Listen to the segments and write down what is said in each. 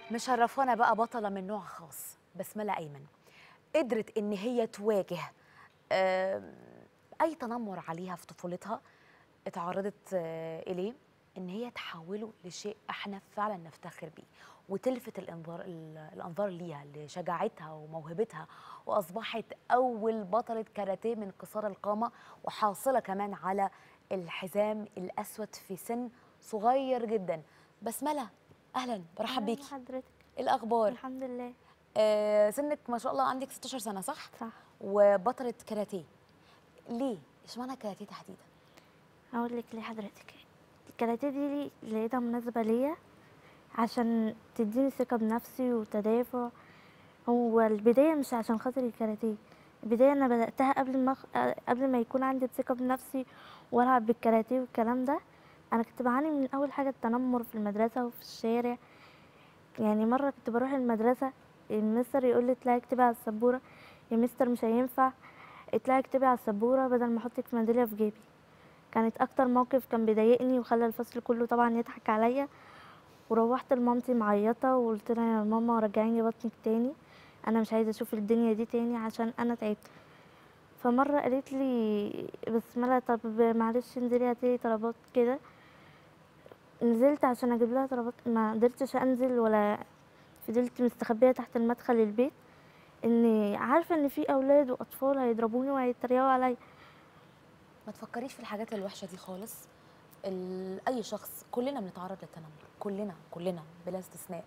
مشرفانا بقى بطلة من نوع خاص، بسملة أيمن. قدرت إن هي تواجه آم، أي تنمر عليها في طفولتها اتعرضت إليه، إن هي تحوله لشيء إحنا فعلا نفتخر بيه، وتلفت الأنظار ليها لشجاعتها وموهبتها، وأصبحت أول بطلة كاراتيه من قصار القامة، وحاصلة كمان على الحزام الأسود في سن صغير جدا. بسملة، أهلا، برحب أهلا بيكي. بحضرتك. إيه الأخبار؟ الحمد لله. سنك ما شاء الله عندك 16 سنة صح؟ صح. وبطلة كاراتيه، ليه؟ اشمعنى كاراتيه تحديدا؟ هقول لك ليه حضرتك. الكاراتيه دي لقيتها مناسبة ليا عشان تديني ثقة بنفسي وتدافع. هو البداية مش عشان خاطر الكاراتيه، البداية أنا بدأتها قبل ما يكون عندي ثقة بنفسي وألعب بالكاراتيه والكلام ده. أنا كنت بعاني من أول حاجة التنمر في المدرسة وفي الشارع. يعني مرة كنت بروح المدرسة، المستر يقول لي اطلعي اكتبي على السبورة. يا مستر مش هينفع، اطلعي اكتبي على السبورة بدل ما احطك ميدالية في جيبي. كانت اكتر موقف كان بيضايقني وخلى الفصل كله طبعا يضحك عليا. وروحت لمامتي معيطة وقلت لها يا ماما رجعيني بطنك تاني، انا مش عايزة اشوف الدنيا دي تاني عشان انا تعبت. فمرة قالت لي بسملة طب معلش انزلي هاتي طلبات كده. نزلت عشان اجيب لها طلبات، ما قدرتش انزل ولا فضلت مستخبية تحت المدخل البيت، اني عارفة ان في اولاد واطفال هيضربوني وهيتريقوا عليا. ما تفكريش في الحاجات الوحشة دي خالص. أي شخص، كلنا بنتعرض للتنمر، كلنا بلا استثناء.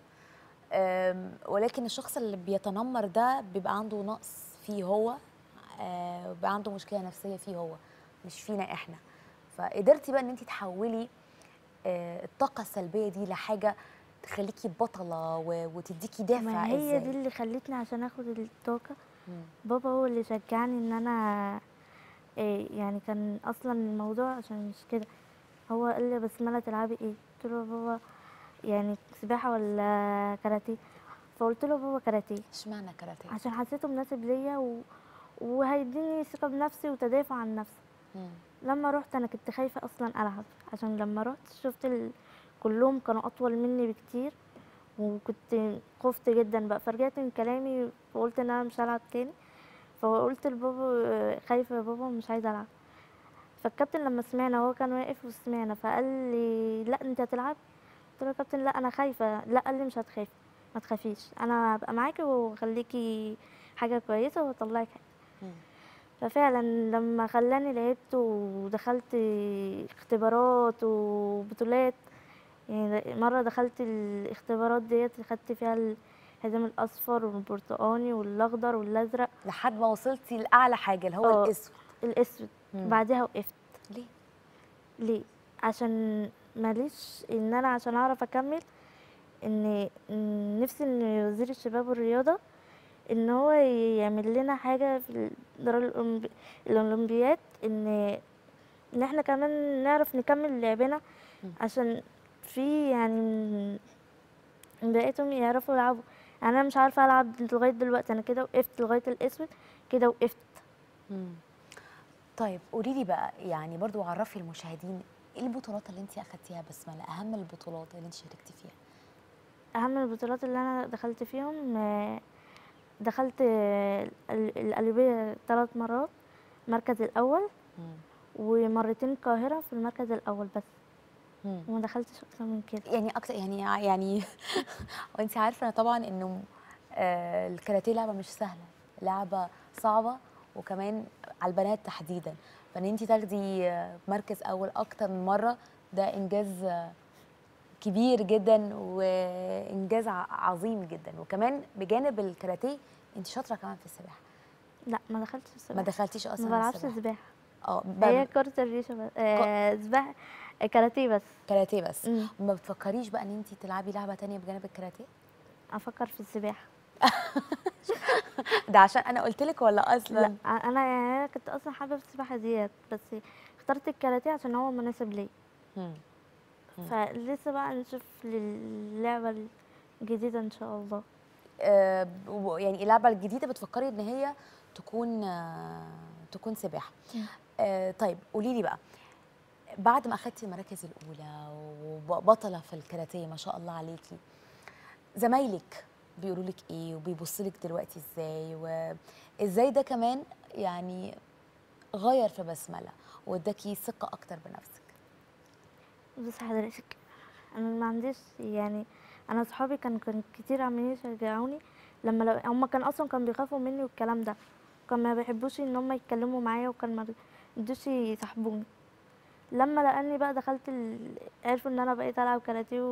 ولكن الشخص اللي بيتنمر ده بيبقى عنده نقص فيه هو، بيبقى عنده مشكلة نفسية فيه هو، مش فينا احنا. فقدرتي بقى ان انت تحولي الطاقة السلبية دي لحاجة تخليكي بطلة وتديكي ما دافع. هي دي ازاي؟ اللي خلتني عشان اخد الطاقة. مم. بابا هو اللي شجعني ان انا يعني كان اصلا الموضوع عشان مش كده. هو قال لي بسملة تلعبي ايه؟ قلت له يا بابا يعني سباحة ولا كاراتيه؟ فقلت له بابا كاراتيه اشمعنى كاراتيه؟ عشان حسيته مناسب ليا وهيديني ثقة بنفسي وتدافع عن نفسي. مم. لما روحت انا كنت خايفة اصلا العب، عشان لما روحت شفت كلهم كانوا اطول مني بكتير، وكنت خفت جدا بقى فرجعت من كلامي وقلت ان انا مش هلعب تاني. فقلت لبابا خايفة يا بابا مش عايزة العب. فالكابتن لما سمعنا هو كان واقف وسمعنا فقال لي لا انت هتلعب. قلت له يا كابتن لا انا خايفة. لا، قال لي مش هتخافي، ما تخافيش انا هبقى معاكي وخليكي حاجة كويسة وهطلعك حاجة. مم. ففعلا لما خلاني لعبت ودخلت اختبارات وبطولات. يعني مرة دخلت الاختبارات ديت خدت فيها الحزام الأصفر والبرتقاني والأخضر والأزرق. لحد ما وصلتي لأعلى حاجة اللي هو اه، الأسود. الأسود. مم. بعدها وقفت. ليه؟ ليه؟ عشان ماليش ان انا عشان اعرف اكمل إن نفسي ان وزير الشباب والرياضة ان هو يعمل لنا حاجة في الأولمبياد، ان احنا كمان نعرف نكمل لعبنا. مم. عشان في يعني بقيتهم يعرفوا يلعبوا. يعني انا مش عارفه العب لغايه دلوقتي، انا كده وقفت لغايه الاسود كده وقفت. مم. طيب قولي لي بقى، يعني برضو عرفي المشاهدين ايه البطولات اللي انت اخدتيها بسملة، اهم البطولات اللي انت شاركتي فيها. اهم البطولات اللي انا دخلت فيهم دخلت القليوبيه 3 مرات المركز الاول، مم. ومرتين القاهره في المركز الاول بس. مم. وما دخلتش اكتر من كده. يعني اكتر يعني وانت عارفه طبعا انه الكاراتيه لعبه مش سهله، لعبه صعبه، وكمان على البنات تحديدا. فان انت تاخدي مركز اول اكتر من مره، ده انجاز كبير جدا، وانجاز عظيم جدا. وكمان بجانب الكاراتيه انت شاطره كمان في السباحه. لا، ما دخلتش ما السباحه. دخلتيش ما اصلا بلعبش السباحه؟ سباحه. اه هي كرة الريشة بس. سباحة، كاراتيه بس. كاراتيه بس. امم ما بتفكريش بقى ان انت تلعبي لعبه تانية بجانب الكاراتيه؟ افكر في السباحة. ده عشان انا قلت لك ولا لا، اصلا؟ انا يعني أنا كنت اصلا حابة السباحة ديت، بس اخترت الكاراتيه عشان هو مناسب لي. مم. مم. فلسه بقى نشوف اللعبة الجديدة ان شاء الله. يعني اللعبه الجديده بتفكري ان هي تكون تكون سباحه. مم. طيب قولي لي بقى، بعد ما اخدتي المراكز الاولى وبطله في الكاراتيه ما شاء الله عليكي، زمايلك بيقولوا لك ايه وبيبصوا لك دلوقتي ازاي، وازاي ده كمان يعني غير في بسمله واداكي ثقه اكتر بنفسك؟ بص حضرتك، انا ما عنديش يعني، انا صحابي كان كتير عمالين يشجعوني، لما لو هم كان اصلا كانوا بيخافوا مني والكلام ده، كان ما بيحبوش ان هم يتكلموا معايا، وكان ما بيرضوش يصاحبوني. لما لقاني بقى دخلت عرفوا ان انا بقيت العب كاراتيه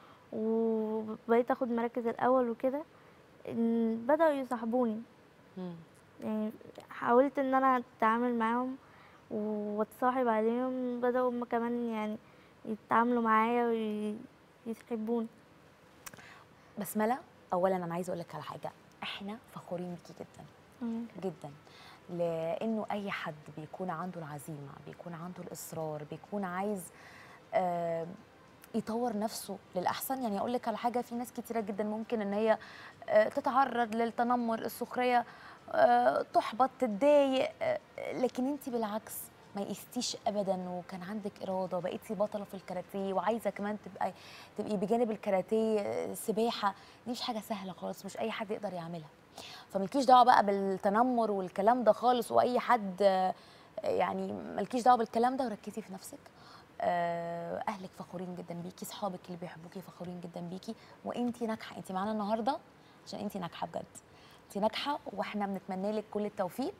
وبقيت اخد مراكز الاول وكده، بدأوا يصاحبوني. مم. يعني حاولت ان انا اتعامل معاهم واتصاحب عليهم، بدأوا هم كمان يعني يتعاملوا معايا ويحبوني. بسمله، اولا انا عايزه اقول لك على حاجه، احنا فخورين بيكي جدا جدا، لانه اي حد بيكون عنده العزيمه، بيكون عنده الاصرار، بيكون عايز آه، يطور نفسه للاحسن. يعني اقول لك على حاجه، في ناس كتيره جدا ممكن ان هي تتعرض للتنمر، السخريه، تحبط، تتضايق، لكن انت بالعكس ما يئستيش ابدا، وكان عندك اراده، بقيتي بطله في الكاراتيه، وعايزه كمان تبقي بجانب الكاراتيه سباحه. دي مش حاجه سهله خالص، مش اي حد يقدر يعملها. فملكيش دعوه بقى بالتنمر والكلام ده خالص، واي حد يعني ملكيش دعوه بالكلام ده، وركزي في نفسك. اهلك فخورين جدا بيكي، صحابك اللي بيحبوكي فخورين جدا بيكي، وانتي ناجحه. انتي معانا النهارده عشان انتي ناجحه بجد، انتي ناجحه، واحنا بنتمنى لك كل التوفيق،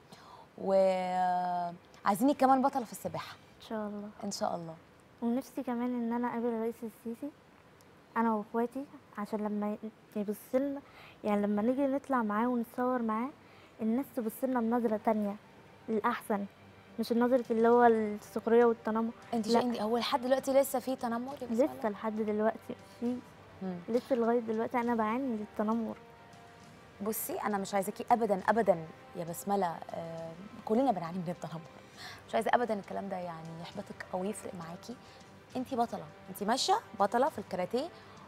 وعايزينك كمان بطله في السباحه ان شاء الله. ان شاء الله. ونفسي كمان ان انا اقابل الرئيس السيسي انا واخواتي، عشان لما يبصلنا، يعني لما نيجي نطلع معاه ونتصور معاه، الناس تبصلنا بنظرة تانية للأحسن، مش النظرة اللي هو السخرية والتنمر. انت لا، هو لحد دلوقتي لسه في تنمر يا بسم الله؟ لسه لحد دلوقتي في، مم. لسه لغاية دلوقتي أنا بعاني من التنمر. بصي انا مش عايزاكي ابدا ابدا يا بسمله، كلنا بنعاني من التنمر، مش عايزه ابدا الكلام ده يعني يحبطك او يفرق معاكي. انت بطله، انت ماشيه بطله في الكاراتيه،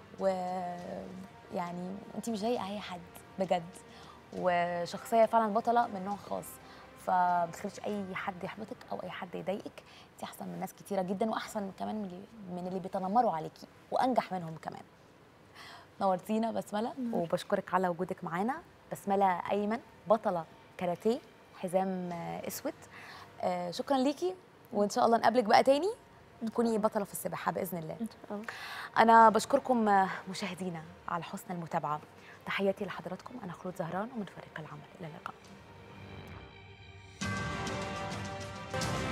ويعني انت مش زي اي حد بجد، وشخصيه فعلا بطله من نوع خاص. فما تخليش اي حد يحبطك او اي حد يضايقك. انت احسن من ناس كتيره جدا، واحسن كمان من اللي بيتنمروا عليكي، وانجح منهم كمان. نورتينا بسمله، وبشكرك على وجودك معانا. بسمله ايمن، بطله كاراتيه حزام اسود. شكرا ليكي، وان شاء الله نقابلك بقى تاني تكوني بطله في السباحه باذن الله. إن شاء الله. انا بشكركم مشاهدينا على حسن المتابعه. تحياتي لحضراتكم، انا خلود زهران ومن فريق العمل. الى اللقاء.